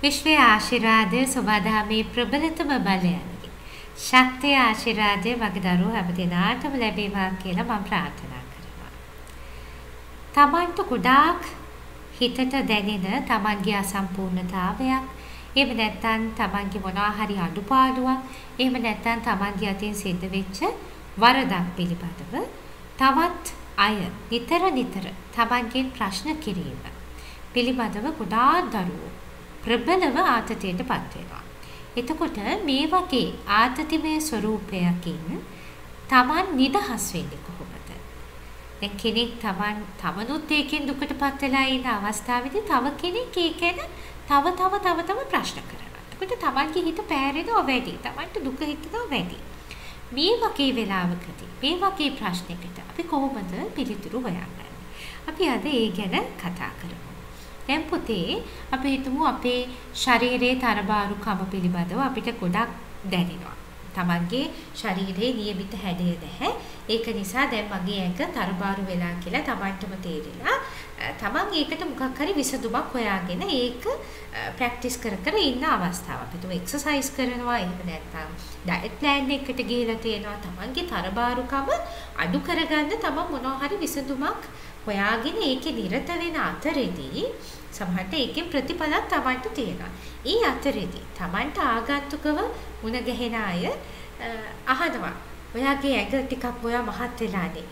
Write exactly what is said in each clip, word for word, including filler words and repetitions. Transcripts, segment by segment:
විශ්වයේ ආශිර්වාදය සබදාමේ ප්‍රබලතම බලයයි. ශක්තිය ආශිර්වාදය මගේ දරුවෝ හැමදෙනාටම ලැබේවා කියලා මම ප්‍රාර්ථනා කරනවා. තමන්ට ගොඩාක් හිතට දැනෙන තමන්ගේ අසම්පූර්ණතාවයක්, එහෙම නැත්නම් තමන්ගේ මොනවා හරි අඩුපාඩුවක්, එහෙම නැත්නම් තමන්ගේ අතින් සිද්ධ වෙච්ච වරදක් පිළිබඳව තවත් අය නිතර නිතර තමන්ගෙන් ප්‍රශ්න කිරීම පිළිබඳව ගොඩාක් දරුවෝ ප්‍රබලව ආතතියටපත් වෙනවා. එතකොට මේ වගේ ආතතිමය ස්වરૂපයකින් තමන් නිදහස් වෙන්නේ කොහොමද? දැන් කෙනෙක් තමන් තමනුත් ඒකෙන් දුකටපත් වෙලා ඉන්න අවස්ථාවේදී තව කෙනෙක් ඒකෙන් තව තව තව තව ප්‍රශ්න කරනවා. එතකොට තමන්ගේ හිත පෑරෙනවා වැඩි. තමන්ට දුක හිතෙනවා වැඩි. මේ වගේ වෙලාවකදී මේ වගේ ප්‍රශ්නයකට අපි කොහොමද පිළිතුරු හොයන්නේ? අපි අද ඒ ගැන කතා කරමු. දැන් පුතේ අපි හිතමු අපේ ශරීරයේ තරබාරුකම පිළිබඳව අපිට ගොඩක් දැනෙනවා. තමන්ගේ ශරීරයේ නියමිත හැඩය නැහැ. ඒක නිසා දැන් මගේ ඇඟ තරබාරු වෙලා කියලා තමන්ටම තේරිලා තමන් ඒකට මොකක් හරි විසඳුමක් හොයාගෙන ඒක ප්‍රැක්ටිස් කර කර ඉන්න අවස්ථාවක්. අපි තුම එක්සර්සයිස් කරනවා, එහෙම නැත්නම් ඩයට් ප්ලෑන් එකකට ගිහලා තියෙනවා. තමන්ගේ තරබාරුකම අඩු කරගන්න තමන් මොනවා හරි විසඳුමක් හොයාගෙන ඒකේ නිරත වෙන අතරේදී සමහරට ඒකේ ප්‍රතිඵලක් තමන්ට තියෙනවා. ඒ අතරේදී තමන්ට ආගන්තුකව මුණ ගැහෙන අය අහනවා, ඔයාගේ ඇඟ ටිකක් ඔයා මහත් වෙලානේ.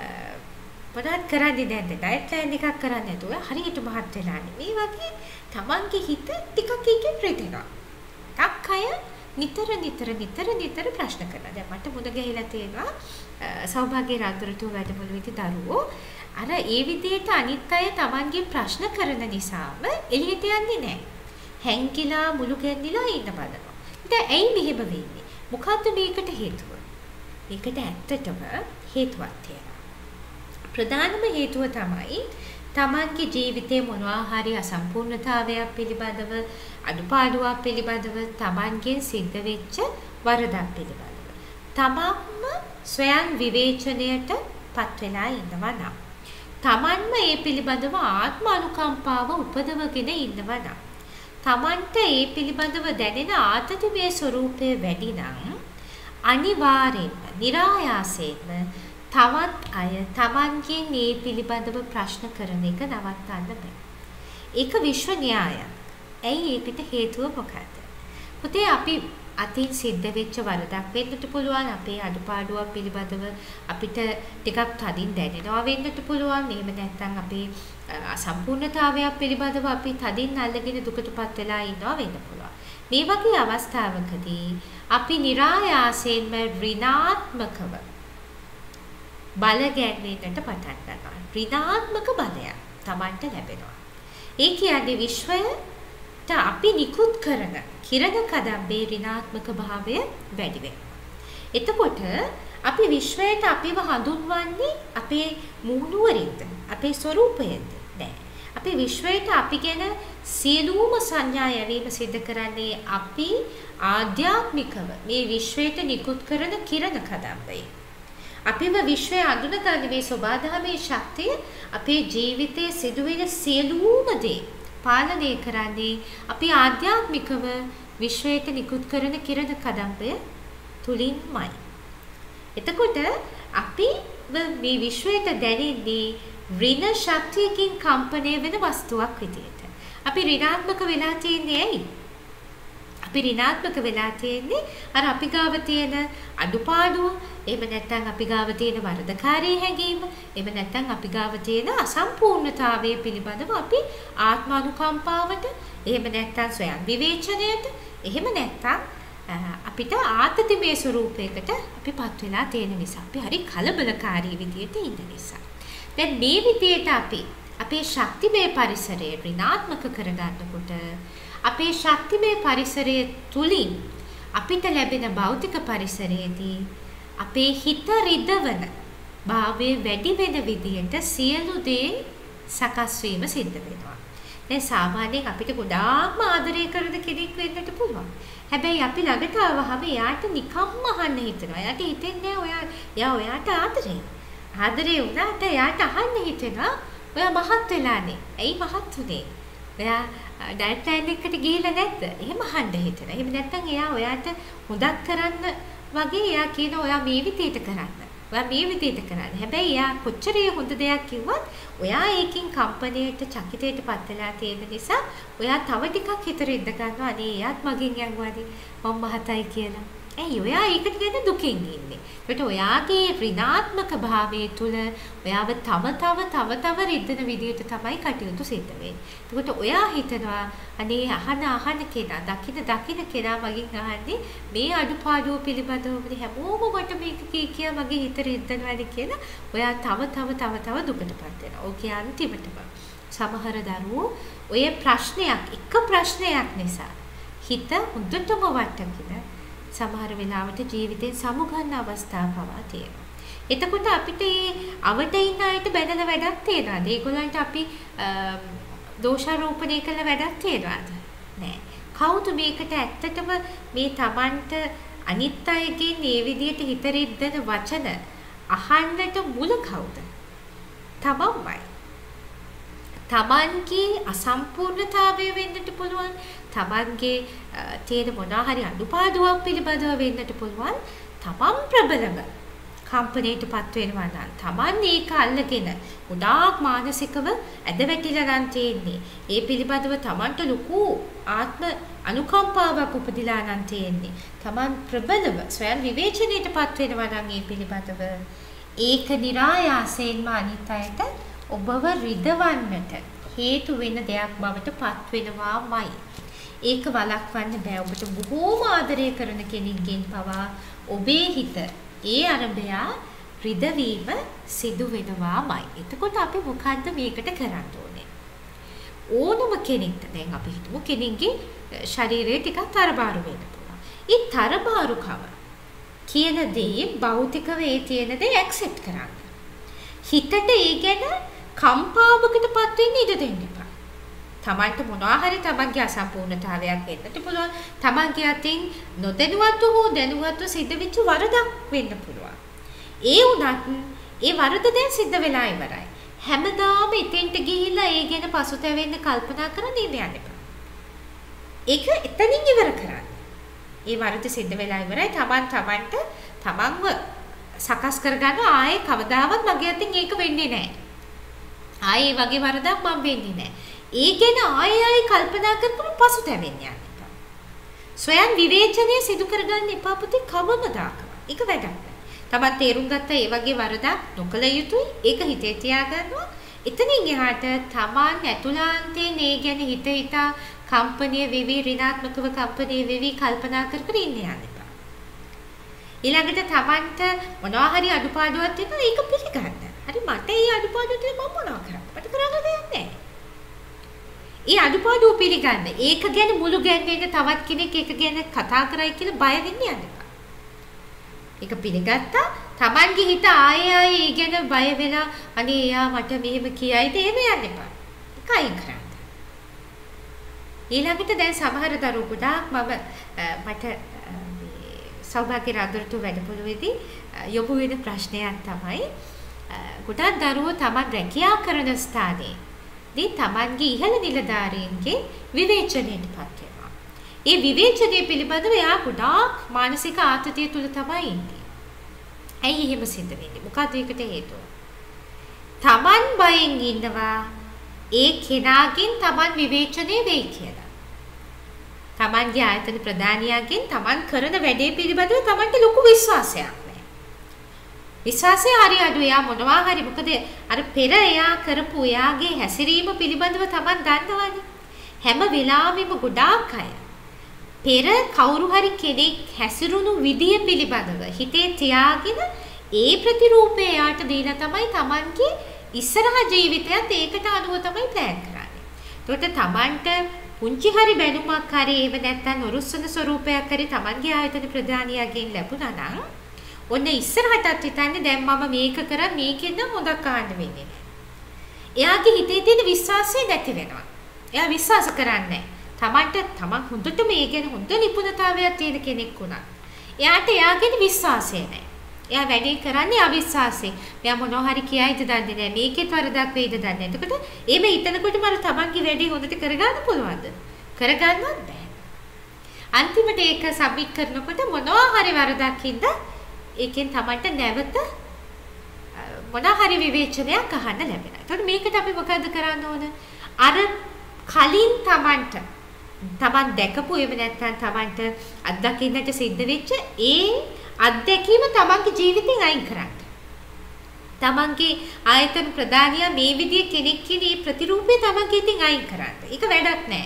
මොනවද කරන්නේ නැද්ද? ඩයට් ප්ලෑන් එකක් කරන්නේ නැතුව හරියට මහත් වෙලානේ. මේ වගේ තමන්ගේ හිත ටිකක් එකකින් රිදෙනවා. ටක් අය නිතර නිතර නිතර නිතර ප්‍රශ්න කරනවා. දැන් මට මුණ ගැහිලා තියෙනවා සෞභාග්‍ය රාජ්‍යරතු වැඩමුළුවේදී දරුවෝ අර ඒ විදිහට අනිත් අය තමන්ගේ ප්‍රශ්න කරන නිසාම එළියට යන්නේ නැහැ. හැංකිලා මුළු ගැන්නිලා ඉන්න බලනවා. ඉතින් ඇයි මෙහෙම වෙන්නේ? මොකද්ද මේකට හේතුව? මේකට ඇත්තටම හේතුවක් තියෙනවා. ප්‍රධානම හේතුව තමයි තමන්ගේ ජීවිතේ මොනවා හරි අසම්පූර්ණතාවයක් පිළිබඳව, අඩුපාඩුවක් පිළිබඳව, තමන්ගෙන් සිද්ධ වෙච්ච වරදක් පිළිබඳව. තමන්ම ස්වයං විවේචනයට පත් වෙලා ඉන්නවා නම්, තමන්ම ඒ පිළිබඳව ආත්ම අනුකම්පාව උපදවගෙන ඉන්නවා නම්, තමන්ට ඒ පිළිබඳව දැනෙන ආතතිමය ස්වરૂපය වැඩි නම් අනිවාර්යෙන්ම નિરાයාසයෙන්ම තවත් අය තමන්ගෙන් මේ පිළිබඳව ප්‍රශ්න කරන එක නවත්තන්න බෑ. ඒක විශ්ව න්‍යායයක්. ඇයි ඒකට හේතුව මොකක්ද? පුතේ අපි අතින් සිද්ධ වෙච්ච වරදක් වෙන්නට පුළුවන්, අපේ අඩුපාඩුවක් පිළිබඳව අපිට ටිකක් තදින් දැනෙනවා වෙන්නට පුළුවන්. එහෙම නැත්නම් අපේ අසම්පූර්ණතාවයක් පිළිබඳව අපි තදින් අල්ලගෙන දුකටපත් වෙලා ඉන්නවා වෙන්න පුළුවන්. මේ වගේ අවස්ථාවකදී අපි નિરાයාසයෙන්ම ඍණාත්මකව බල ගැන්වෙන්නට පටන් ගන්නවා. ඍණාත්මක බලයක් Tamanට ලැබෙනවා. ඒ කියන්නේ විශ්වයට අපි නිකුත් කරන කිරණ කදම්බේ ඍණාත්මක භාවය වැඩි වෙනවා. එතකොට අපි විශ්වයට අපිව හඳුන්වන්නේ අපේ මූණුවරින්ද, අපේ ස්වરૂපයෙන්ද නෑ. අපි විශ්වයට අපි ගැන සියලුම සංඥා යැවීම සිදු කරන්නේ අපි ආධ්‍යාත්මිකව මේ විශ්වයට නිකුත් කරන කිරණ කදම්බේ. අපිව විශ්වය අඳුනගන්න මේ සබදාමේ ශක්තිය අපේ ජීවිතයේ සිදුවෙන සියලුම දේ පාලනය කරන්නේ අපි ආධ්‍යාත්මිකව විශ්වයට නිකුත් කරන කිරණ කදම්බය තුලින්මයි. එතකොට අපි මේ විශ්වයට දැනෙන්නේ ඍණ ශක්තියකින් කම්පණය වෙන වස්තුවක් විදියට. අපි ඍණාත්මක වෙලා තියෙන්නේ ඇයි? අපි ඍණාත්මක වෙලා තියෙන්නේ අර අපි ගාව තියෙන අඩුපාඩුව, එහෙම නැත්නම් අපි ගාව තියෙන වරදකාරී හැඟීම, එහෙම නැත්නම් අපි ගාව තියෙන අසම්පූර්ණතාවය පිළිබඳව අපි ආත්මානුකම්පාවට, එහෙම නැත්නම් ස්වයං විවේචනයට, එහෙම නැත්නම් අපිට ආතතිමය ස්වરૂපයකට අපිපත් වෙලා තියෙන නිසා, අපි හරි කලබලකාරී විදියට ඉන්න නිසා. දැන් මේ විදියට අපි අපේ ශක්තිමය පරිසරය ඍණාත්මක කරගන්නකොට අපේ ශක්තිමය පරිසරය තුලින් අපිට ලැබෙන භෞතික පරිසරයේදී අපේ හිත රිදවන භාවය වැඩි වෙන විදියට සියලු දේ සකස් වීම සිද්ධ වෙනවා. දැන් සාමාන්‍යයෙන් අපිට ගොඩාක්ම ආදරය කරන කෙනෙක් වෙන්නට පුළුවන්. හැබැයි අපි ළඟට ආවහම එයාට නිකම්ම අහන්න හිතෙනවා. එයාට හිතෙන්නේ ඔයා එයා ඔයාට ආදරේ. ආදරේ වුණාට එයාට අහන්න හිතෙනවා ඔයා මහත් වෙලානේ. ඇයි මහත් උනේ? ඔයා ඩයට් ප්ලෑන් එකකට ගිහිල්ලා නැද්ද? එහෙම අහන්න හිතෙනවා. එහෙම නැත්නම් එයා ඔයාට හොදක් කරන්න වගේ එයා කියන ඔයා මේ විදිහට කරන්න. ඔයා මේ විදිහට කරන්න. හැබැයි එයා කොච්චර හොඳ දෙයක් කිව්වත් ඔයා ඒකින් කම්පැනියට චකිතයට පත් වෙලා තියෙන නිසා ඔයා තව ටිකක් හිතර ඉඳ ගන්නවා. අනේ එයාත් මගෙන් යංගුවාදී මම මහතයි කියලා. ඇයි ඔයා ඒකට ගැන දුකින් ඉන්නේ. ඒකට ඔයාගේ ඍණාත්මක භාවයේ තුල ඔයාව තව තව තව තව රිද්දන විදියට තමයි කටයුතු සිද්ධ වෙන්නේ. ඒකට ඔයා හිතනවා අනේ අහන අහන කෙනා දකින දකින කෙනා මගෙන් අහන්නේ මේ අඩුපාඩුව පිළිබඳව හැමෝම මට මේක කී කියා මගේ හිත රිද්දනවාද කියලා ඔයා තව තව තව තව දුකටපත් වෙනවා. ඕකේ අන්තිමටම සමහර දරුවෝ ඔය ප්‍රශ්නයක් එක ප්‍රශ්නයක් නිසා හිත හොඳටම වටකින සමහර වෙලාවට ජීවිතේ සමුගන්න අවස්ථා පවා තියෙනවා. එතකොට අපිට මේ අවට ඉන්න අයට බැනලා වැඩක් තියනවාද? ඒගොල්ලන්ට අපි දෝෂාරෝපණය කළ වැඩක් තියනවාද? නෑ. කවුද මේකට ඇත්තටම මේ Tamanට අනිත් අයගෙන් මේ විදියට හිත රිද්දන වචන අහන්නට මුල කවුද? තමන්මයි. තමන්ගේ අසම්පූර්ණතාවය වෙන්නට පුළුවන්. තමන්ගේ තියෙන මොනවා හරි අඩුපාඩුවක් පිළිබඳව වෙන්නට පුළුවන්. තමන් ප්‍රබලව කම්පණයටපත් වෙනවා නම් තමන් ඒක අල්ලගෙන ගොඩාක් මානසිකව ඇද වැටිලා නම් තියෙන්නේ. ඒ පිළිබඳව තමන්ට ලොකු ආත්ම අනුකම්පාවක් උපදිලා නම් තියෙන්නේ. තමන් ප්‍රබලව ස්වයං විවේචනයටපත් වෙනවා නම් ඒ පිළිබඳව ඒක નિરાයාසයෙන්ම අනිත් අයට ඔබව රිදවන්නට හේතු වෙන දෙයක් බවට පත් වෙනවාමයි. ඒක වළක්වන්න බෑ. ඔබට බොහෝම ආදරය කරන කෙනෙක්ගෙන් පවා ඔබේ හිත ඒ අරබයා රිදවීම සිදු වෙනවාමයි. එතකොට අපි මොකද්ද මේකට කරන්න ඕනේ? ඕනම කෙනෙක්ට දැන් අපි හිතමු කෙනෙක්ගේ ශරීරය ටිකක් තරබාරු වෙන්න පුළුවන්. ඒ තරබාරුකම කියන දේ භෞතිකව ඒ තියෙන දේ ඇක්සෙප්ට් කරන්න. හිතට ඒ ගැන කම්පාවකටපත් වෙන්න ඉඩ දෙන්න එපා. තමන්ට මොනවා හරි තමන්ගේ අසම්පූර්ණතාවයක් වෙන්නත් පුළුවන්. තමන්ගේ අතින් නොදැනුවත්ව හෝ දැනුවත්ව සිද්ධ වෙච්ච වරදක් වෙන්න පුළුවන්. ඒ වුණත් ඒ වරද දැන් සිද්ධ වෙලා ඉවරයි. හැමදාම ඉතින්ට ගිහිල්ලා ඒ ගැන පසුතැවෙන්න කල්පනා කරන්න ඉන්න යන්න එපා. ඒක එතනින් ඉවර කරන්න. ඒ වරද සිද්ධ වෙලා ඉවරයි. තමන් තමන්ට තමන්ව සකස් කරගන්න ආයේ කවදාවත් මගේ අතින් ඒක වෙන්නේ නැහැ. ආයේ වගේ වරදක් මම වෙන්නේ නැහැ. ඒ ගැන ආයේ ආයේ කල්පනා කරපුව පසුතැවෙන්න යන්න එපා. ස්වයං විවේචනය සිදු කරගන්න එපා පුතේ කවමදාකවත්. ඒක වැඩක් නෑ. තමන් තේරුම් ගත්තා ඒ වගේ වරදක් නොකළ යුතුයි. ඒක හිතේ තියාගන්නවා. එතනින් එහාට තමන් ඇතුළාන්තයෙන් ඒ ගැන හිත හිතා කම්පණය වෙවි ඍණාත්මකව කම්පණය වෙවි කල්පනා කර කර ඉන්න යන්න එපා. ඊළඟට තමන්ට මොනවා හරි අඩුපාඩුවක් තියෙනවා ඒක පිළිගන්න. හරි මට ඒ අඩුපාඩුව තියෙන මම මොනවා කරන්නේ? මට කරන්න දෙයක් නැහැ. ඒ අඩුපාඩුව පිළිගන්න. ඒක ගැන මුළු ගැන්වෙන්න තවත් කෙනෙක් ඒක ගැන කතා කරයි කියලා බය වෙන්න යන්න එපා. ඒක පිළිගත්තා තමන්ගේ හිත ආයේ ආයේ ඒ ගැන බය වෙලා අනේ එයා මට මෙහෙම කියයිද එහෙම යන්න එපා. ඒක අයින් කරන්න. ඊළඟට දැන් සමහර දරුවෝ ගොඩාක් මම මට සෞභාග්‍ය රාජ්‍යතු වැඩපොළුවේදී යොමු වෙන ප්‍රශ්නයක් තමයි ගොඩාක් දරුවෝ තමන් රැකියා කරන ස්ථානයේ දී තමන්ගේ ඉහළ නිලධාරීන්ගේ විවේචනයටපත් වෙනවා. ඒ විවේචනය පිළිබඳව එයා ගොඩාක් මානසික ආතතිය තුල තමයි ඉන්නේ. ඇයි එහෙම සිද්ධ වෙන්නේ? මොකද ඒකට හේතුව? තමන් බයෙන් ඉන්නවා ඒ කෙනාගෙන් තමන් විවේචනය වෙයි කියලා. තමන්ගේ ආයතන ප්‍රධානියාගෙන් තමන් කරන වැඩේ පිළිබඳව තමන්ට ලොකු විශ්වාසයක් නැහැ. විශ්වාසය හරි අඩු. එයා මොනවා හරි මොකද අර පෙර එයා කරපු එයාගේ හැසිරීම පිළිබඳව තමන් දන්නවනේ. හැම වෙලාවෙම ගොඩාක් අය පෙර කවුරු හරි කෙනෙක් හැසිරුණු විදිය පිළිබඳව හිතේ තියාගෙන ඒ ප්‍රතිරූපය එයාට දීලා තමයි තමන්ගේ ඉස්සරහ ජීවිතයත් ඒකට අනුව තමයි ප්ලෑන් කරන්නේ. ඒකට තමන්ට පුංචි හරි බැනුමක් හරි ඒව නැත්තම් නොරුස්සන ස්වරූපයක් හරි තමන්ගේ ආයතන ප්‍රධානියාගෙන් ලැබුණා නම් ඔන්න ඉස්සරහටත් හිතන්නේ දැන් මම මේක කරා මේකෙන් නම් හොදක් ආන්න වෙන්නේ නැහැ. එයාගේ හිතේ තියෙන විශ්වාසය නැති වෙනවා. එයා විශ්වාස කරන්නේ තමන්ට තමන් හොඳට මේ ගැන හොඳ නිපුණතාවයක් තියෙන කෙනෙක් වුණා. එයාට එයාගේ විශ්වාසය නැහැ. එයා වැඩේ කරන්නේ අවිශ්වාසයෙන්. මෙයා මොනවා හරි කියයිද දන්නේ නැහැ. මේකෙත් වරදක් වෙයිද දන්නේ නැහැ. එතකොට එහෙම හිතනකොටම අර තමන්ගේ වැඩේ හොඳට කරගන්න පුළුවන්ද? කරගන්නවත් බෑ. අන්තිමට ඒක සබ්මිට් කරනකොට මොනවා හරි වරදක් හින්දා ඒකෙන් තමන්ට නැවත මොනවා හරි විවේචනයක් අහන්න ලැබෙනවා. එතකොට මේකට අපි මොකද කරන්න ඕන? අර කලින් තමන්ට තමන් දැකපු එහෙම නැත්නම් තමන්ට අත්දකින්නට සිද්ධ වෙච්ච ඒ අත්දැකීම තමන්ගේ ජීවිතෙන් අයින් කරන්න. තමන්ගේ ආයතන ප්‍රධානියා මේ විදිය කෙනෙක් කියන මේ ප්‍රතිරූපය තමන්ගේ ඉතින් අයින් කරන්න. ඒක වැඩක් නෑ.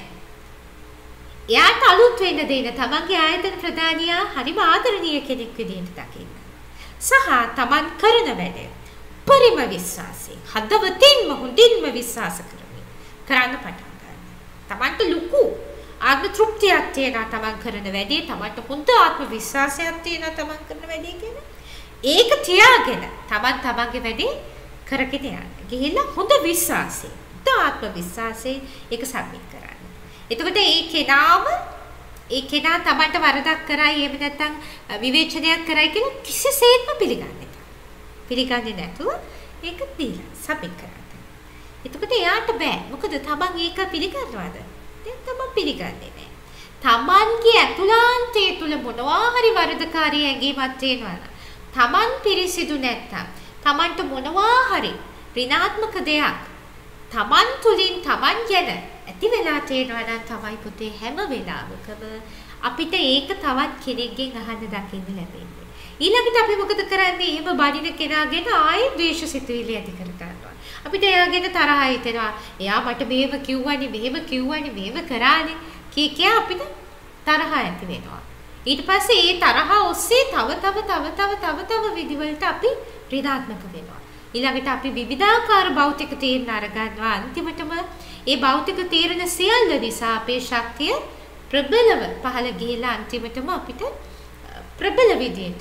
එයාට අලුත් වෙන්න දෙන්න තමන්ගේ ආයතන ප්‍රධානියා හරිම ආදරණීය කෙනෙක් විදිහට දකින්න. සහ තමන් කරන වැඩේ පරිම විශ්වාසයෙන් හදවතින්ම හොඳින්ම විශ්වාස කරමින් කරන්න පටන් ගන්න. තමන්ට ලুকু ආත්ම තෘප්තියක් තියෙනවා තමන් කරන වැඩේ, තමන්ට හොඳ ආත්ම විශ්වාසයක් තියෙනවා තමන් කරන වැඩේ කියන. ඒක තියාගෙන තමන් තමන්ගේ වැඩේ කරගෙන යන්න. ගිහිල්ලා හොඳ විශ්වාසයෙන්, හොඳ ආත්ම විශ්වාසයෙන් ඒක සම්මිත කරන්න. එතකොට ඒ කෙනාම ඒ කෙනා තමන්ට වරදක් කරයි එහෙම නැත්නම් විවේචනයක් කරයි කියලා කිසිසේත්ම පිළිගන්නේ නැහැ. පිළිගන්නේ නැතුව ඒක දීලා සම්මිත කරන්න. එතකොට එයාට බෑ. මොකද තමන් ඒක පිළිගන්නවද? දැන් තමන් පිළිගන්නේ නැහැ. තමන්ගේ ඇතුළාන්තයේ තුල මොනවා හරි වරදකාරී ඇඟීමක් තියෙනවා. තමන් පිරිසිදු නැත්තම් තමන්ට මොනවා හරි ඍණාත්මක දෙයක් තමන් තුලින් තමන් ගැන ඇති වෙලා තියෙනවා නම් තමයි පුතේ හැම වෙලාවකම අපිට ඒක තවත් කෙනෙක්ගෙන් අහන්න දකින්න ලැබෙන්නේ. ඊළඟට අපි මොකද කරන්නේ? එහෙම බඩින කෙනාගෙන ආයෙ ද්වේෂ සිතුවිලි ඇති කර ගන්නවා. අපිට එයාගෙන තරහ හිතෙනවා. එයා මට මෙහෙම කිව්වනේ, මෙහෙම කිව්වනේ, මෙහෙම කරානේ කී කියා අපිට තරහ ඇති වෙනවා. ඊට පස්සේ ඒ තරහ ඔස්සේ තව තව තව තව තව තව විදිවලට අපි ඍණාත්මක වෙනවා. ඊළඟට අපි විවිධාකාර භෞතික තීරණ අරගන්නවා. අන්තිමටම ඒ භෞතික තීරණ සියල්ල නිසා අපේ ශක්තිය ප්‍රබලව පහළ ගිහිලා අන්තිමටම අපිට ප්‍රබල විදියට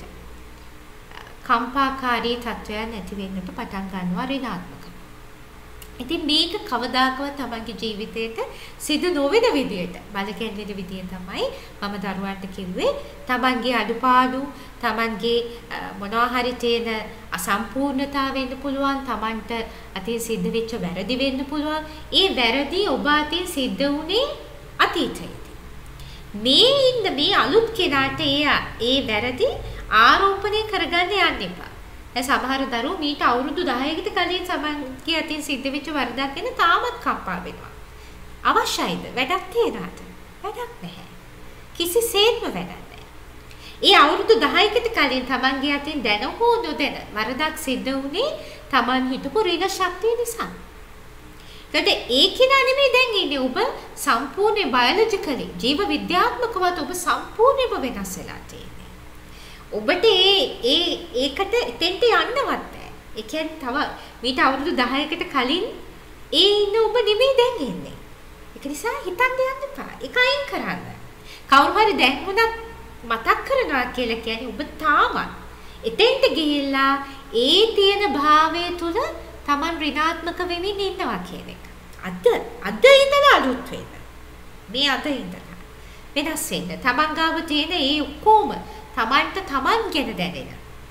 කම්පාකාරී තත්වයන් ඇති වෙන්නට පටන් ගන්නවා ඍණාත්මක. ඉතින් මේක කවදාකවත් තමන්ගේ ජීවිතේට සිදු නොවන විදියට බලකැන්වෙන විදිය තමයි මම දරුවන්ට කිව්වේ. තමන්ගේ අඩුපාඩු, තමන්ගේ මොනවා හරි තියෙන අසම්පූර්ණතාව වෙන්න පුළුවන්, තමන්ට අතීත සිද්ධ වෙච්ච වැරදි වෙන්න පුළුවන්. ඒ වැරදි ඔබ අතීත සිද්ධ වුණේ අතීතයේදී. මේ ඉන්න මේ අලුත් කෙනාට ඒ ඒ වැරදි ආරෝපණය කරගන්න යන්න එපා. දැන් සමහර දරුවෝ මීට අවුරුදු දහයකට කලින් සමන්ගේ අතින් සිද්ධ වෙච්ච වරදක් ගැන තාමත් කම්පා වෙනවා. අවශ්‍යයිද? වැඩක් තියනවාද? වැඩක් නැහැ. කිසිසේත්ම වැඩක් නැහැ. ඒ අවුරුදු දහයකට කලින් තමන්ගේ අතින් දැන හෝ නොදැන වරදක් සිද්ධ වුණේ තමන් හිටපු ඍණ ශක්තිය නිසා. ඒකට ඒකින නෙමෙයි දැන් ඉන්නේ ඔබ සම්පූර්ණ බයොලොජිකලි ජීව විද්‍යාත්මකව ඔබ සම්පූර්ණයෙන්ම වෙනස් වෙලා තියෙන්නේ. ඔබට ඒ ඒ ඒකට එතෙන්ට යන්නවත් බෑ. ඒ කියන්නේ තව මීට අවුරුදු දහයකට කලින් ඒ ඉන්න ඔබ නෙමෙයි දැන් ඉන්නේ. ඒක නිසා හිතන්න යන්න එපා. ඒක අයින් කරන්න. කවුරු හරි දැන් උනත් මතක් කරනවා කියලා කියන්නේ ඔබ තාමත් එතෙන්ට ගිහිල්ලා ඒ තියෙන භාවය තුල Taman ඍණාත්මක වෙමින් ඉන්නවා කියන එක. අද අද ඉඳලා අලුත් වෙන්න. මේ අද ඉඳලා වෙනස් වෙන්න. Taman ගාව තියෙන ඒ ඔක්කොම Tamanට Taman ගැන දැනෙන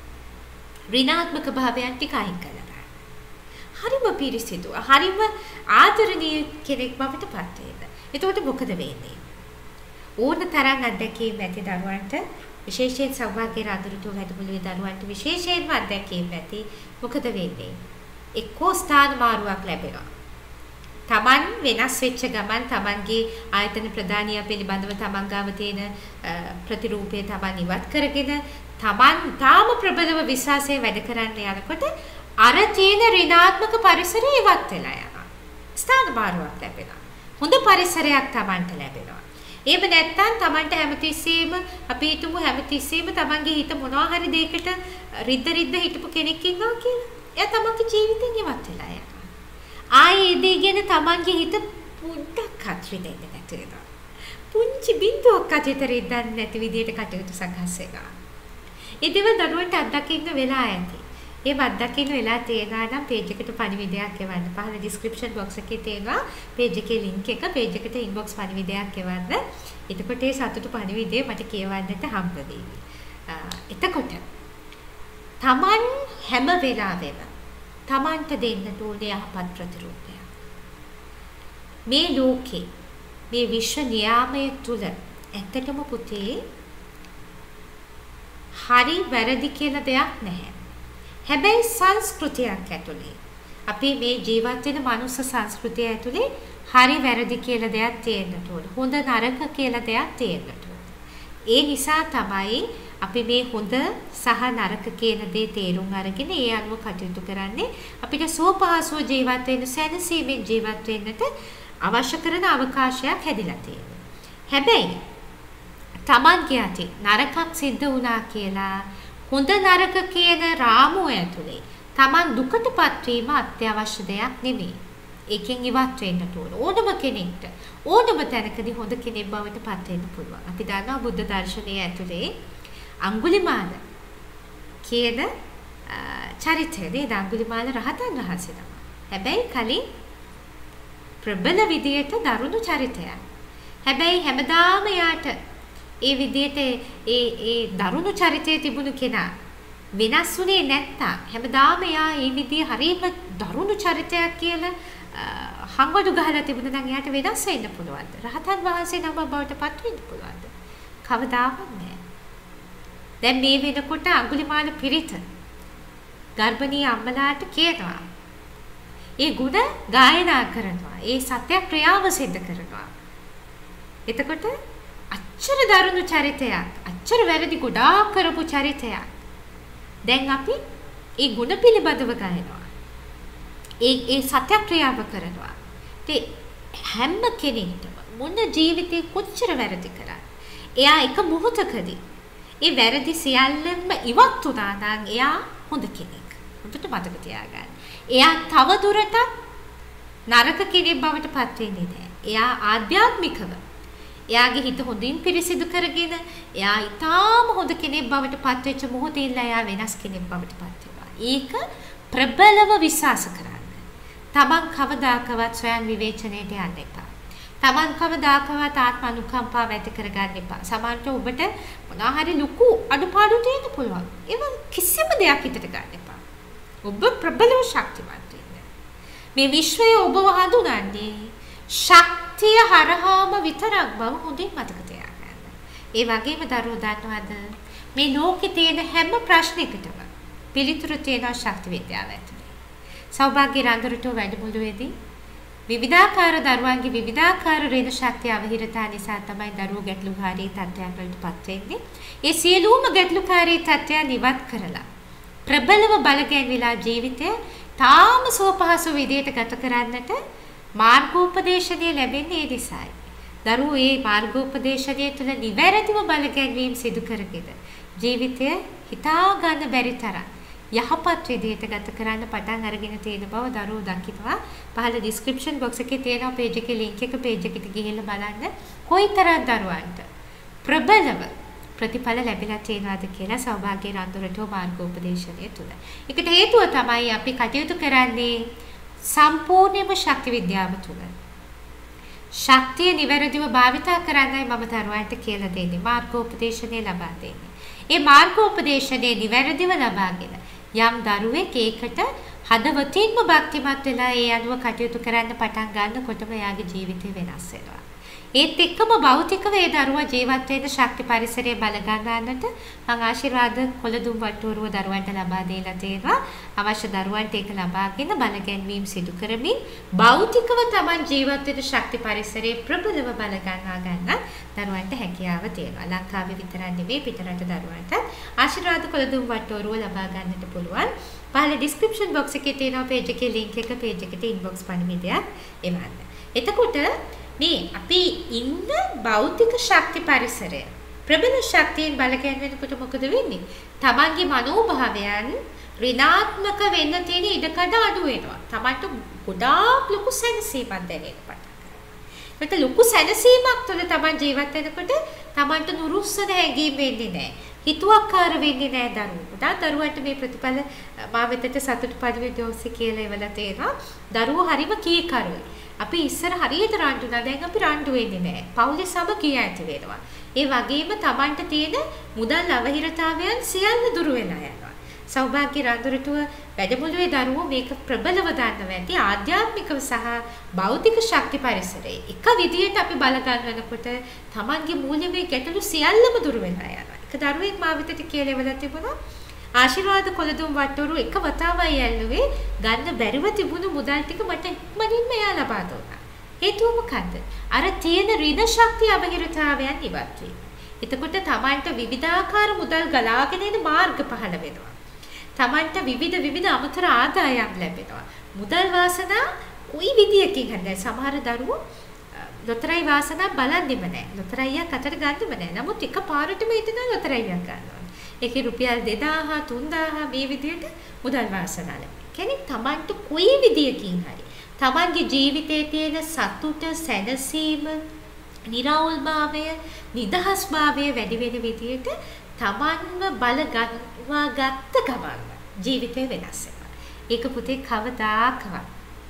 ඍණාත්මක භාවයන් ටික අයින් කරලා ගන්න. හරිම පිරිසිදු, හරිම ආදරණීය කෙනෙක් බවට පත් වෙන්න. එතකොට මොකද වෙන්නේ? ඕන තරම් අත්දැකීම් ඇති දරුවන්ට විශේෂයෙන් සෞභාග්‍ය රාජෘතු වැඩමුළුවේ දරුවන්ට විශේෂයෙන්ම අත්දැකීම් ඇති. මොකද වෙන්නේ? එක්කෝ ස්ථාන මාරුවක් ලැබෙනවා. Taman වෙනස් වෙච්ච ගමන් Tamanගේ ආයතන ප්‍රධානියා පිළිබඳව Taman ගාව තියෙන ප්‍රතිරූපය Taman ඉවත් කරගෙන Taman තාම ප්‍රබලව විශ්වාසයෙන් වැඩ කරන්න යනකොට අර තියෙන ඍණාත්මක පරිසරය ඉවත් වෙලා යනවා. ස්ථාන මාරුවක් ලැබෙනවා. හොඳ පරිසරයක් Tamanට ලැබෙනවා. එහෙම නැත්නම් Tamanට හැමතිස්සෙම අපි හිතමු හැමතිස්සෙම Tamanගේ හිත මොනවා හරි දෙයකට රිද්ද රිද්ද හිටපු කෙනෙක් ඉන්නවා කියලා. එයා Tamanගේ ජීවිතෙන් ඉවත් වෙලා යනවා. ආයේ දේ ගැන Tamanගේ හිත පුඩක්වත් රිදෙන්නේ නැති වෙනවා. පුංචි බින්දුවක්වත් හිත රිද්දන්නේ නැති විදිහට කටයුතු සකස් වෙනවා. ඒ දේවල් දරුවන්ට අත්දකින්න වෙලා ඇති. ඒ අත්දකින්න වෙලා තියෙනවා නම් page එකට පණිවිඩයක් එවන්න. පහළ description box එකේ තියෙනවා page එකේ link එක. page එකට inbox පණිවිඩයක් එවන්න. එතකොට ඒ සතුටු පණිවිඩය මට කියවන්නට හම්බ වෙයි. එතකොට Taman හැම වෙලාවෙම Tamanට දෙන්න ඕනේ යහපත් ප්‍රතිරූපයක්. මේ ලෝකේ මේ විශ්ව නියාමයේ තුල ඇත්තටම පුතේ හරි වැරදි කියලා දෙයක් නැහැ. හැබැයි සංස්කෘතියක් ඇතුලේ අපි මේ ජීවත් වෙන මනුස්ස සංස්කෘතිය ඇතුලේ හරි වැරදි කියලා දෙයක් තියෙන්න ඕන. හොඳ නරක කියලා දෙයක් තියෙන්න ඕන. ඒ නිසා තමයි අපි මේ හොඳ සහ නරක කියන දේ තේරුම් අරගෙන ඒ අනුව කටයුතු කරන්නේ. අපිට සුවපහසුව ජීවත් වෙන්න සැනසීමෙන් ජීවත් වෙන්නට අවශ්‍ය කරන අවකාශයක් හැදිලා තියෙනවා. හැබැයි Tamanගේ අතේ නරකක් සිද්ධ වුණා කියලා හොඳ නරක කියන රාමුව ඇතුලේ Taman දුකටපත් වීම අත්‍යවශ්‍ය දෙයක් නෙමෙයි. ඒකෙන් ඉවත් වෙන්න ඕන. ඕනම කෙනෙක්ට ඕනම තැනකදී හොඳ කෙනෙක් බවට පත් වෙන්න පුළුවන්. අපි දන්නවා බුද්ධ දර්ශනයේ ඇතුලේ අඟුලිමාල කියන චරිතයේදී අඟුලිමාල රහතන් වහන්සේ තමයි. හැබැයි කලින් ප්‍රබල විදියට දරුණු චරිතයක්. හැබැයි හැමදාම යාට ඒ විදියට ඒ ඒ දරුණු චරිතයේ තිබුණු කෙනා වෙනස් වුණේ නැත්තම් හැමදාම යා ඒ විදිය හරියම දරුණු චරිතයක් කියලා හංගඩු ගහලා තිබුණා නම් යාට වෙනස් වෙන්න පුළුවන්ද? රහතන් වහන්සේ නම බවට පත් වෙන්න පුළුවන්ද? කවදාවත් නෑ. දැන් මේ වෙනකොට අඟුලිමාල පිරිත ගර්භණී අම්මලාට කියනවා. ඒ ගුණ ගායනා කරනවා. ඒ සත්‍යක්‍රියාව සිද්ධ කරනවා. එතකොට අච්චර දරුණු චරිතයක්, අච්චර වැරදි ගොඩාක් කරපු චරිතයක්. දැන් අපි ඒ ගුණ පිළිබඳව ගයනවා. ඒ ඒ සත්‍යක්‍රියාව කරනවා. ඒ හැම කෙනෙක්ටම මොන ජීවිතේ කොච්චර වැරදි කරා. එයා එක මොහොතකදී ඒ වැරදි සියල්ලම ඉවත් වුණා නම් එයා හොඳ කෙනෙක්. හොඳට මතක තියාගන්න. එයා තව දුරටත් නරක කෙනෙක් බවට පත් වෙන්නේ නැහැ. එයා ආධ්‍යාත්මිකව එයාගේ හිත හොඳින් පිරිසිදු කරගෙන එයා ඊටාම හොඳ කෙනෙක් බවට පත් වෙච්ච මොහොතේ එයා වෙනස් කෙනෙක් බවට පත් වෙනවා. ඒක ප්‍රබලව විශ්වාස කරන්න. තමන් කවදාකවත් ස්වයං විවේචනයට යන්න එපා. තමන් කවදාකවත් ආත්ම අනුකම්පාව ඇති කරගන්න එපා. සමහරට ඔබට මොනවා හරි ලুকু අඩුපාඩු තියෙන්න පුළුවන්. ඒක කිසිම දෙයක් හිතට ගන්න එපා. ඔබ ප්‍රබලව ශක්තිමත් වෙන්න. මේ විශ්වය ඔබව හඳුනන්නේ ශක්තිය හරහාම විතරක් බව හොඳින් මතක තියාගන්න. ඒ වගේම දරුවෝ දන්නවද මේ ලෝකේ තියෙන හැම ප්‍රශ්නයකටම පිළිතුරු තියෙන ශක්ති විද්‍යාව ඇතුලේ. සෞභාග්‍ය රංගරට වැඩමුළුවේදී විවිධාකාර දරුවන්ගේ විවිධාකාර රේන ශක්තිය අවහිරතා නිසා තමයි දරුවෝ ගැටලුකාරී තත්ත්වයන් වලට පත් වෙන්නේ. ඒ සියලුම ගැටලුකාරී තත්ත්වයන් ඉවත් කරලා ප්‍රබලව බලගැන්විලා ජීවිතය තාම සුවපහසු විදියට ගත කරන්නට මාර්ගෝපදේශනය ලැබෙන්නේ ඒ නිසායි. දරුවෝ මේ මාර්ගෝපදේශනය තුළ නිවැරදිව බලගැන්වීම සිදු කරගෙන ජීවිතය හිතා ගන්න බැරි තරම් යහපත් විදියට ගත කරන්න පටන් අරගෙන තියෙන බව දරුවෝ දකිනවා. පහළ ඩිස්ක්‍රිප්ෂන් බොක්ස් එකේ තියෙන පේජ් එකේ ලින්ක් එක පේජ් එකට ගිහිල්ලා බලන්න කොයිතරම් දරුවන්ට ප්‍රබලව ප්‍රතිඵල ලැබිලා තියෙනවද කියලා සෞභාග්‍ය රන්දුරටෝ මාර්ගෝපදේශනය තුළ. ඒකට හේතුව තමයි අපි කටයුතු කරන්නේ සම්පූර්ණයෙන්ම ශක්ති විද්‍යාව තුළ. ශක්තිය නිවැරදිව භාවිතා කරන්නයි මම දරුවන්ට කියලා දෙන්නේ මාර්ගෝපදේශනය ලබා දෙන්නේ. ඒ මාර්ගෝපදේශනය නිවැරදිව ලබාගෙන යම් දරුවෙක් ඒකට හදවතින්ම භක්තිමත් වෙලා ඒ අනුව කටයුතු කරන්න පටන් ගන්නකොටම එයාගේ ජීවිතය වෙනස් වෙනවා. ඒත් එක්කම භෞතිකව ඒ දරුවා ජීවත් වෙන ශක්ති පරිසරය බල ගන්නන්නට මම ආශිර්වාද කොළදුම් වට්ටෝරුව දරුවන්ට ලබා දීලා තියෙනවා. අවශ්‍ය දරුවන්ට ඒක ලබාගෙන බලගැන්වීම සිදු කරමින් භෞතිකව Taman ජීවත් වෙන ශක්ති පරිසරයේ ප්‍රබලව බල ගන්නවා ගන්න දරුවන්ට හැකියාව තියෙනවා. ලංකාවේ විතරක් නෙවෙයි පිටරට දරුවන්ට ආශිර්වාද කොළදුම් වට්ටෝරුව ලබා ගන්නට පුළුවන්. පහළ ඩිස්ක්‍රිප්ෂන් බොක්ස් එකේ තියෙන පේජ් එකේ ලින්ක් එක පේජ් එකට ඉන්බොක්ස් පණිවිඩයක් එවන්න. එතකොට මේ අපි ඉන්න භෞතික ශක්ති පරිසරය ප්‍රබල ශක්තියෙන් බලකෑන් වෙනකොට මොකද වෙන්නේ? තමන්ගේ මනෝභාවයන් ඍණාත්මක වෙන්න තියෙන ඉඩකඩ අඩු වෙනවා. තමන්ට ගොඩාක් ලොකු සැනසීමක් දැනෙන්න පටන් ගන්නවා. ඒකට ලොකු සැනසීමක් තුළ තමන් ජීවත් වෙනකොට තමන්ට නුරුස්සන හැඟීම් වෙන්නේ නැහැ. හිතුවක්කාර වෙන්නේ නැහැ දරුවෝ. දා දරුවන්ට මේ ප්‍රතිඵල මා වෙතට සතුට පරිවිඩ ඔස්සේ කියලා එවලා තියෙනවා. දරුවෝ හරිම කීකරුයි. අපි ඉස්සර හරියට රණ්ඩු නා දැන් අපි රණ්ඩු වෙන්නේ නැහැ. පවුලේ සබ කිය ඇති වෙනවා. ඒ වගේම Tamanට තියෙන මුදල් අවහිරතාවයන් සියල්ල දුරු වෙලා යනවා. සෞභාග්‍ය රන්දරටුව වැඩමුළුවේ දරුවෝ මේක ප්‍රබලව දන්නවා ඇති ආධ්‍යාත්මිකව සහ භෞතික ශක්ති පරිසරයේ එක විදියට අපි බල ගන්නකොට Tamanගේ මූලිකමේ ගැටලු සියල්ලම දුර වෙලා යනවා. එක දරුවෙක් මා වෙතට කියලා එවලා තිබුණා ආශිර්වාද කොළදුම් වට්ටෝරු එක වතාවයි ඇල්ලුවේ ගන්න බැරිව තිබුණු මුදල් ටික මට ඉක්මනින්ම එයා ලබා දුන්නා. හේතුව මොකද්ද? අර තියෙන ඍණ ශක්තිය අවහිරතාවයන් ඉවත් වීම. එතකොට Tamanට විවිධාකාර මුදල් ගලාගෙන එන මාර්ග පහළ වෙනවා. Tamanට විවිධ විවිධ අමතර ආදායම් ලැබෙනවා. මුදල් වාසනා කොයි විදියකින් හරි සමහර දරුවෝ ලොතරැයි වාසනා බලන්නෙම නැහැ. ලොතරැයියක් අතට ගන්නෙම නැහැ. නමුත් එක පාරටම හිතන ලොතරැයියක් ගන්නවා. ඒකේ රුපියල් දෙදාහක් තුන්දාහක් මේ විදියට මුදල් වාසනා ලැබෙනවා. කෙනෙක් Tamanට කොයි විදියකින් හරි Tamanගේ ජීවිතයේ තියෙන සතුට, සැනසීම, නිරවුල්භාවය, නිදහස්භාවය වැඩි වෙන විදියට Tamanම බල ගන්නවා ගත්ත ගමන් ජීවිතේ වෙනස් වෙනවා. ඒක පුතේ කවදාකවත්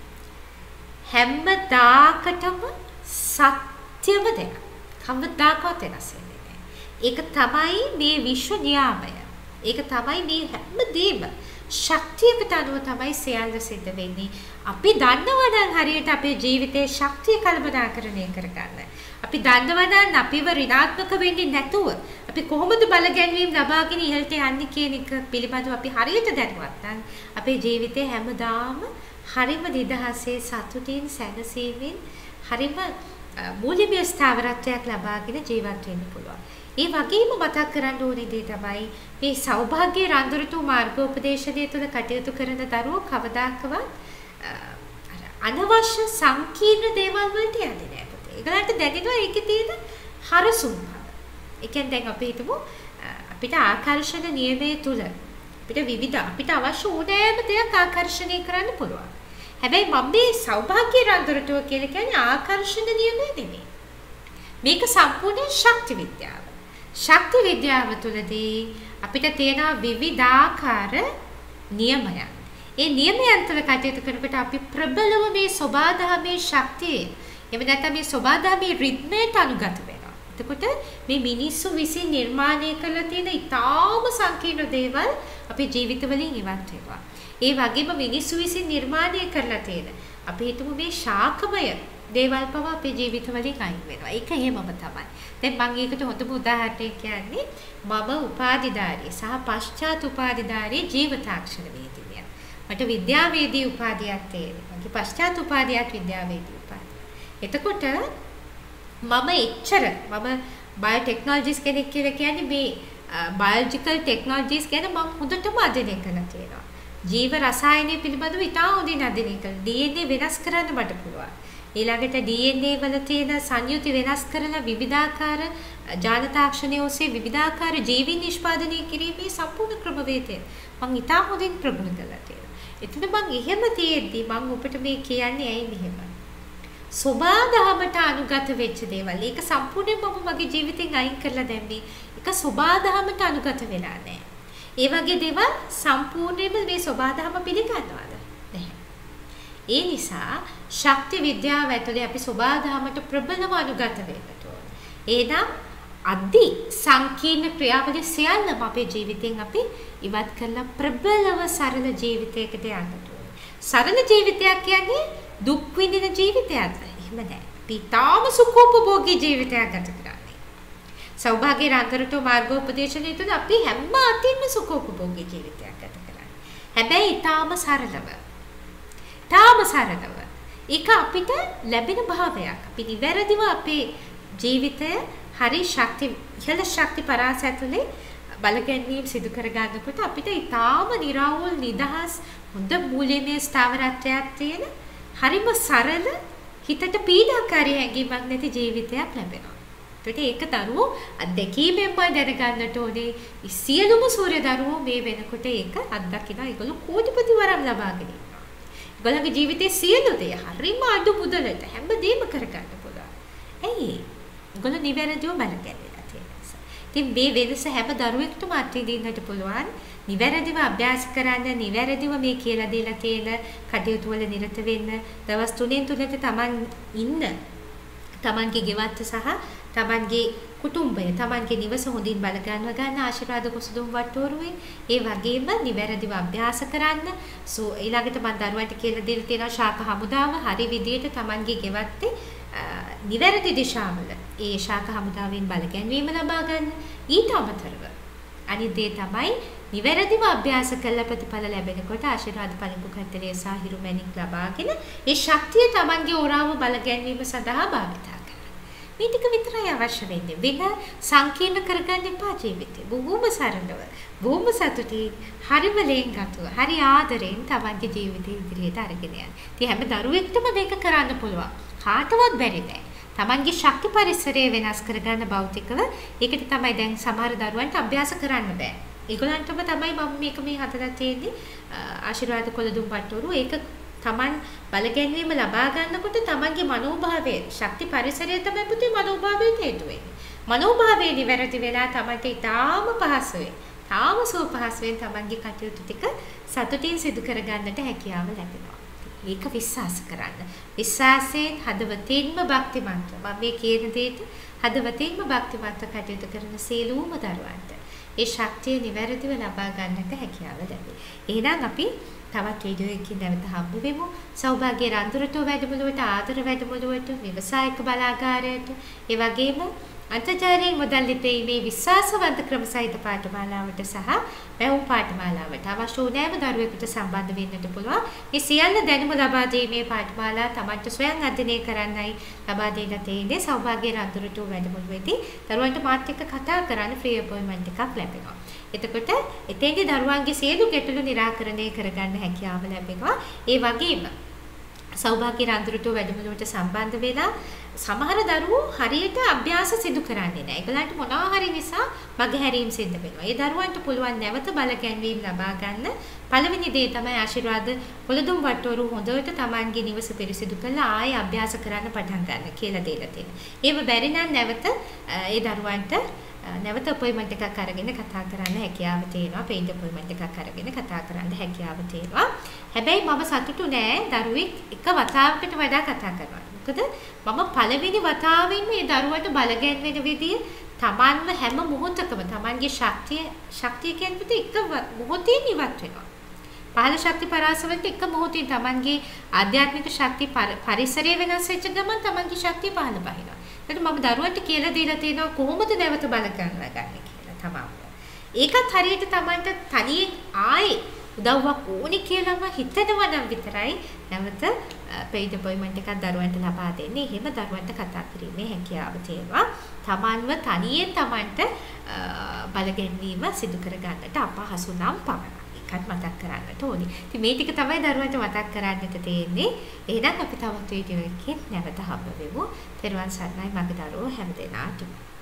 හැමදාකටම සත්‍යම දෙයක්. කවදාකවත් වෙනස් වෙන්නේ නැහැ. ඒක තමයි මේ විශ්ව නියාමය. ඒක තමයි මේ හැමදේම ශක්තියකට අනුව තමයි සියල්ල සිද්ධ වෙන්නේ. අපි දන්නවා නම් හරියට අපේ ජීවිතයේ ශක්තිය කළමනාකරණය කරගන්න. අපි දන්නවා නම් අපිව ඍණාත්මක වෙන්නේ නැතුව අපි කොහොමද බල ගැන්වීම ලබාගෙන ඉහළට යන්නේ කියන එක පිළිබඳව අපි හරියට දැනුවත් නම් අපේ ජීවිතේ හැමදාම හරිම නිදහසේ සතුටින් සැනසීමෙන් හරිම මූලික ස්ථාවරත්වයක් ලබාගෙන ජීවත් වෙන්න පුළුවන්. ඒ වගේම මතක් කරන්න ඕනේ දේ තමයි මේ සෞභාග්‍ය රන්දරතු මාර්ගෝපදේශනය තුළ කටයුතු කරන දරුවෝ කවදාකවත් අනවශ්‍ය සංකීර්ණ දේවල් වලට යන්නේ නැහැ පුතේ. ඒගලන්ට දැනෙනවා ඒකේ තියෙන හරසුන් බව. ඒ කියන්නේ දැන් අපි හිතමු අපිට ආකර්ෂණ නියමයේ තුල අපිට විවිධ අපිට අවශ්‍ය ඕනෑම දෙයක් ආකර්ෂණය කරන්න පුළුවන්. හැබැයි මම මේ සෞභාග්‍ය රන්දරතුව කියලා කියන්නේ ආකර්ෂණ නියමය නෙමෙයි. මේක සම්පූර්ණ ශක්ති විද්‍යාව. ශක්ති විද්‍යාව තුළදී අපිට තියෙන විවිධාකාර නියමයන්. ඒ නියමයන් තුළ කටයුතු කරනකොට අපි ප්‍රබලව මේ සෝබාදහමේ ශක්තිය එහෙම නැත්නම් මේ සෝබාදහමේ රිද්මයට අනුගත වෙනවා. එතකොට මේ මිනිස්සු විසින් නිර්මාණය කරලා තියෙන ඊටාම සංකීර්ණ දේවල් අපේ ජීවිතවලින් ඉවත් වෙනවා. ඒ වගේම මිනිස්සු විසින් නිර්මාණය කරලා තියෙන අපි හිතමු මේ ශාකමය දේවල් පවා අපේ ජීවිතවලින් අයින් වෙනවා. ඒක එහෙමම තමයි. දැන් මම ඒකට හොඳම උදාහරණයක් කියන්නේ මම උපාධිධාරී සහ පශ්චාත් උපාධිධාරී ජීවිතාක්ෂර වේදිනිය. මට විද්‍යාවේදී උපාධියක් තියෙනවා. මගේ පශ්චාත් උපාධියක් විද්‍යාවේදී උපාධිය. එතකොට මම එච්චර මම බයෝටෙක්නොලොජිස් කෙනෙක් කියලා කියන්නේ මේ බයොලොජිකල් ටෙක්නොලොජිස් ගැන මම හොඳටම අධ්‍යයනය කරලා තියෙනවා. ජීව රසායනය පිළිබඳව ඉතා හොඳින් අධ්‍යයනය කළා. ඩී එන් ඒ වෙනස් කරන්න මට පුළුවන්. ඊළඟට ඩී එන් ඒ වල තියෙන සංයුති වෙනස් කරලා විවිධාකාර ජාන තාක්ෂණය ඔස්සේ විවිධාකාර ජීවීන් නිෂ්පාදනය කිරීමේ සම්පූර්ණ ක්‍රමවේදය මම ඉතා හොඳින් ප්‍රගුණ කරලා තියෙනවා. එතන මම එහෙම තියෙද්දි මම ඔබට මේ කියන්නේ ඇයි මෙහෙම? සෝබාදහමට අනුගත වෙච්ච දේවල්. ඒක සම්පූර්ණයෙන්ම මම මගේ ජීවිතෙන් අයින් කරලා දැම්මේ. ඒක සෝබාදහමට අනුගත වෙලා නැහැ. ඒ වගේ දේවල් සම්පූර්ණයෙන්ම මේ සෝබාදහම පිළිගන්නවද? නැහැ. ඒ නිසා ශක්ති විද්‍යාව ඇතුලේ අපි සෝබාදහමට ප්‍රබලව අනුගත වෙන්නට ඕන. එහෙනම් අදි සංකීර්ණ ක්‍රියාවලිය සියල්ලම අපේ ජීවිතෙන් අපි ඉවත් කරලා ප්‍රබලව සරල ජීවිතයකට යන්නට ඕන. සරල ජීවිතයක් කියන්නේ දුක් විඳින ජීවිතයක්. එහෙම නැහැ. අපි තාම සුඛෝපභෝගී ජීවිතයක් ගත කරන්නේ. සෞභාග්‍ය රන්තරට මාර්ගෝපදේශනය තුළ අපි හැම අතින්ම සුඛෝපභෝගී ජීවිතයක් ගත කරන්නේ. හැබැයි ඊටාම සරලව. ඊටාම සරලව. ඒක අපිට ලැබෙන භාවයක්. අපි නිවැරදිව අපේ ජීවිතය හරි ශක්ති ඉහළ ශක්ති පරාස ඇතුලේ බලගැන්වීම් සිදු කර ගන්නකොට අපිට ඊටාම නිරවුල් නිදහස් හොඳ මූලිකමය ස්ථාවරත්වයක් තියෙන හරිම සරල හිතට පීඩාකාරී හැඟීමක් නැති ජීවිතයක් ලැබෙනවා. ඒකට ඒක දරුවෝ අත්දැකීමෙන්ම දැනගන්නට ඕනේ. සියලුම සූර්ය දරුවෝ මේ වෙනකොට ඒක අත්දකිනවා. ඒගොල්ලෝ කෝටිපති වරම් ලබාගෙන ඉන්නවා. ඒගොල්ලන්ගේ ජීවිතයේ සියලු දේ හරිම අඩු මුදලට හැමදේම කරගන්න පුළුවන්. ඇයි? ඒගොල්ලෝ නිවැරදිව බලගැන්වෙලා තියෙන නිසා. ඉතින් මේ වෙනස හැම දරුවෙකුටම අත්විඳින්නට පුළුවන්. නිවැරදිව අභ්‍යාස කරන්න, නිවැරදිව මේ කියලා දීලා තියෙන කටයුතු වල නිරත වෙන්න, දවස් තුනෙන් තුනට Taman ඉන්න, Tamanගේ ගෙවත්ත සහ Tamanගේ කුටුම්බය තමන්ගේ නිවස හොඳින් බල ගන්නවා ගන්න ආශිර්වාද කුසදුම් වට්ටෝරුවෙන් ඒ වගේම නිවැරදිව අභ්‍යාස කරන්න සෝ ඊළඟට මම දරුවන්ට කියලා දෙන්න තියෙනවා ශාක හමුදාව හරි විදියට තමන්ගේ ගෙවත්තේ නිවැරදි දිශාවල ඒ ශාක හමුදාවෙන් බල ගැන්වීම ලබා ගන්න ඊට අමතරව අනිත් දේ තමයි නිවැරදිව අභ්‍යාස කළ ප්‍රතිඵල ලැබෙනකොට ආශිර්වාද පරිපු කතරේ සහ හිරුමැණික් ලබාගෙන ඒ ශක්තිය තමන්ගේ ඕරාව බල ගැන්වීම සඳහා භාවිතා කරන්න. මේ ටික විතරයි අවශ්‍ය වෙන්නේ. වෙන සංකීර්ණ කරගන්න එපා ජීවිතේ. බොහොම සරලව, බොහොම සතුටින්, හරිම ලේන්ගතුව, හරි ආදරෙන් තමන්ගේ ජීවිතේ ඉදිරියට අරගෙන යන්න. ඉතින් හැම දරුවෙක්ටම මේක කරන්න පුළුවන්. කාටවත් බැරි නෑ. තමන්ගේ ශක්ති පරිසරය වෙනස් කරගන්න භෞතිකව ඒකට තමයි දැන් සමහර දරුවන්ට අභ්‍යාස කරන්න බෑ. ඒගොල්ලන්ටම තමයි මම මේක මේ හදලා තියෙන්නේ ආශිර්වාද කොළදුම් වට්ටෝරු ඒක තමන් බලගැන්වීම ලබා ගන්නකොට තමන්ගේ මනෝභාවය ශක්ති පරිසරය තමයි පුතේ මනෝභාවයට හේතු වෙන්නේ. මනෝභාවය නිවැරදි වෙලා තමන්ට ඊටාම පහසුවෙන්, තාම සුව පහසුවෙන් තමන්ගේ කටයුතු ටික සතුටින් සිදු කරගන්නට හැකියාව ලැබෙනවා. ඒක විශ්වාස කරන්න. විශ්වාසයෙන් හදවතින්ම භක්තිමත්ව මම මේ කියන දෙයට හදවතින්ම භක්තිමත්ව කටයුතු කරන සියලුම දරුවන්ට ඒ ශක්තිය නිවැරදිව ලබා ගන්නට හැකියාව ලැබේ. එහෙනම් අපි තවත් වීඩියෝ එකකින් නැවත හම්බ වෙමු. සෞභාග්‍ය රන්තුරට වැඩමුළුවට ආදර වැඩමුළුවට ව්‍යවසායික බලාගාරයට ඒ වගේම අන්තර්ජාලයෙන් මුදල් ලිපීමේ විශ්වාසවන්ත ක්‍රම සහිත පාඨමාලාවට සහ වැවුම් පාඨමාලාවට අවශ්‍ය ඕනෑම දරුවෙකුට සම්බන්ධ වෙන්නට පුළුවන්. මේ සියල්ල දැනුම ලබා දීමේ පාඨමාලා තමන්ට ස්වයං අධ්‍යයනය කරන්නයි ලබා දෙන්න තියෙන්නේ. සෞභාග්‍ය රන්තුරට වැඩමුළුවේදී දරුවන්ට මාත් එක්ක කතා කරන්න ෆ්‍රී අපොයින්ට්මන්ට් එකක් ලැබෙනවා. එතකොට එතෙන්දී දරුවන්ගේ සියලු ගැටලු निराකරණය කරගන්න හැකියාව ලැබෙනවා. ඒ වගේම සෞභාග්‍ය රන්තුරට වැඩමුළුවට සම්බන්ධ වෙලා සමහර දරුවෝ හරියට අභ්‍යාස සිදු කරන්නේ නැහැ. ඒගොල්ලන්ට මොනවා හරි නිසා මගහැරීම් සිද්ධ වෙනවා. ඒ දරුවන්ට පුළුවන් නැවත බල ගැන්වීම ලබා ගන්න පළවෙනි දේ තමයි ආශිර්වාද කොළදුම් වට්ටෝරු හොඳට තමන්ගේ නිවස පිරිසිදු කරලා ආයෙ අභ්‍යාස කරන්න පටන් ගන්න කියලා දෙලා තියෙනවා. ඒව බැරි නම් නැවත ඒ දරුවන්ට නැවත අපොයින්ට්මන්ට් එකක් අරගෙන කතා කරන්න හැකියාව තියෙනවා. පේන්ට් අපොයින්ට්මන්ට් එකක් අරගෙන කතා කරන්න හැකියාව තියෙනවා. හැබැයි මම සතුටු නෑ දරුවෙක් එක වතාවකට වඩා කතා කරනවා. මොකද මම පළවෙනි වතාවෙන් මේ දරුවට බලගැන්වෙන විදිය තමන්ව හැම මොහොතකම තමන්ගේ ශක්තිය ශක්තිය කියන්නේ එක මොහොතින් ඉවත් වෙනවා. පහළ ශක්ති පරාසවලට එක මොහොතින් තමන්ගේ ආධ්‍යාත්මික ශක්ති පරිසරය වෙනස් වෙච්ච ගමන් තමන්ගේ ශක්තිය පහළ බහිනවා. ඒකට මම දරුවන්ට කියලා දීලා තියෙනවා කොහොමද නැවත බල ගන්නවා ගන්න කියලා තමයි. ඒකත් හරියට තමන්ට තනියෙන් ආයේ උදව්වක් ඕනේ කියලාම හිතනවා නම් විතරයි නැවත පෙයිඩ් අපොයින්ට්මන්ට් එකක් දරුවන්ට ලබා දෙන්නේ. එහෙම දරුවන්ට කතා කිරීමේ හැකියාව තියෙනවා. තමන්ව තනියෙන් තමන්ට බල ගැන්වීම සිදු කර ගන්නට අපහසු නම් පමණයි. ඒකත් මතක් කරගන්නට ඕනේ. ඉතින් මේ ටික තමයි දරුවන්ට මතක් කරගන්නට තියෙන්නේ. එහෙනම් අපි තවත් වීඩියෝ එකකින් නැවත හම්බ වෙමු. තෙරුවන් සරණයි මගේ දරුවෝ හැමදෙනාටම.